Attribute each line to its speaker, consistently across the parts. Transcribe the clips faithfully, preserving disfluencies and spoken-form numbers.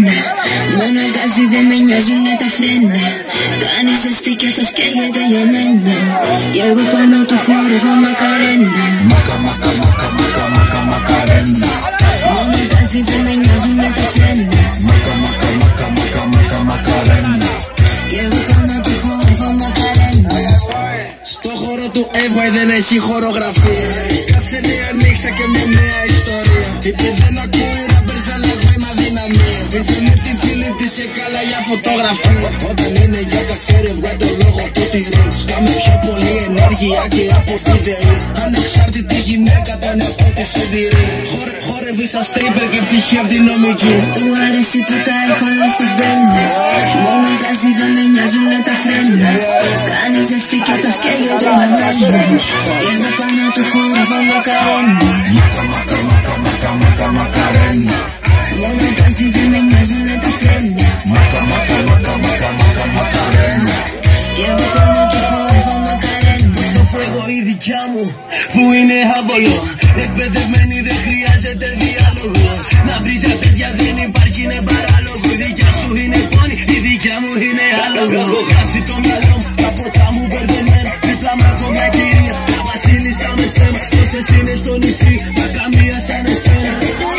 Speaker 1: μακαρένα. Μόνο γκάζι δεν με νοιάζουνε τα φρένα. Κάνει ζεστή κι αυτός καίγεται για μένα. Κι εγώ πάνω του χόρευα μακαρένα.
Speaker 2: Μακα μακα μακα μακα μακα μακαρένα.
Speaker 1: Μόνο γκάζι δεν με νοιάζουνε τα φρένα.
Speaker 2: Μακα μακα μακα μακα μακα μακαρένα.
Speaker 1: Κι εγώ πάνω του χόρευα μακαρένα.
Speaker 3: Στο χώρο του Εύγουαϊ δεν έχει χορογραφία. Κάθε νέα νύχτα και μια νέα ιστορία. Είπε δεν ακούει ράμπερς αλλά εγώ είμαι αδυναμία. Ήρθε με τη φίλη της σε καλά για φωτογραφία. Όταν είναι για κασέρι βγάλει το λόγο του τυρί. Σκάμε πιο πολύ ενέργεια και από τη ΔΕΗ. Ανεξάρτητη γυναίκα τον εαυτό της συντηρεί. Χορε, χορεύει σαν στρίπερ και πτυχή απ' την νομική.
Speaker 1: Του αρέσει που τα έχω όλα στην πένα. Μόνο γκάζι δεν με νοιάζουνε τα φρένα. Κάνει ζεστή κι αυτός καίγεται για μένα. Κι εγώ πάνω του χόρευα μακαρένα.
Speaker 2: Μακα μακα μακα μακα μακα μακαρένα.
Speaker 1: Μόνο γκάζι δεν με νοιάζουνε τα φρένα.
Speaker 2: Μακα μακα μακα μακα μακα μακαρένα.
Speaker 1: Κι εγώ πάνω του χόρευα μακαρένα.
Speaker 3: Στο φεύγω η δικιά μου που είναι άβολο. Εκπαιδευμένη δεν χρειάζεται διάλογο. Να βρεις για παιδιά δεν υπάρχει, είναι παράλογο. Η δικιά σου είναι πόνη, η δικιά μου είναι άλογο. Έχω χάσει το μυαλό μου, τα ποτά μου μπερδεμένα. Δίπλα μου έχω μια κυρία, τα βασίλισσα με σέμα. Τόσες είναι στο νησί, μα καμία σαν εσένα.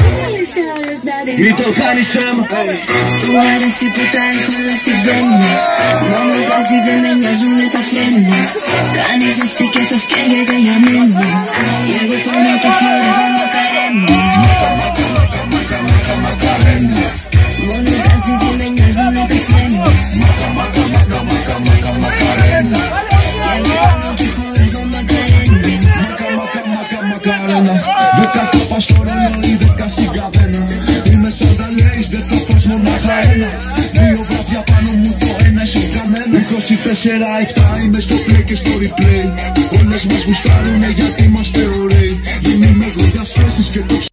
Speaker 3: Ή το κάνεις θέμα.
Speaker 1: Του αρέσει που τα έχω όλα στην πένα. Μόνο γκάζι δεν με νοιάζουνε τα φρένα. Κάνει ζεστή κι αυτός καίγεται για μένα. Κι εγώ πάνω του χόρευα μακαρένα.
Speaker 2: Μακα μακα μακα μακα μακα μακαρένα.
Speaker 1: Μόνο γκάζι δεν με νοιάζουνε τα φρένα.
Speaker 2: Μακα μακα μακα μακα μακα μακαρένα.
Speaker 1: Κι εγώ πάνω του χόρευα μακαρένα.
Speaker 2: Μακα μακα μακα μακαρένα. Δέκα κάπα στο ρολόι, δέκα στην καβένα. Είμαι σαν τα λέεις, δεν θα πας μονάχα ένα. Δύο βράδια πάνω μου το ένα είσαι κανένα. είκοσι τέσσερα επτά είμαι στο play και στο replay. Όλες μας γουστάρουνε γιατί είμαστε ωραίοι. Δεν είμαι εγώ για σχέσεις και το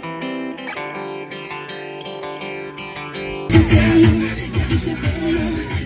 Speaker 1: Ella dice pelo.